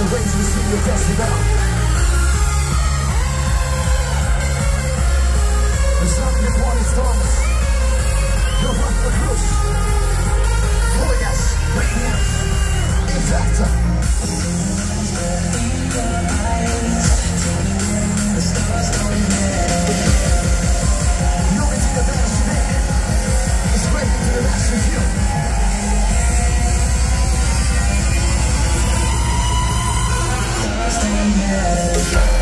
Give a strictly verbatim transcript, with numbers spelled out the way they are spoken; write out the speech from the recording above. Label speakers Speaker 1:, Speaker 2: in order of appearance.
Speaker 1: raise to see your decibel. The sun in the morning storms. You're on the cruise. Glorious, radiant, exacta. Knowing to the best of man is ready to the last of you. Stand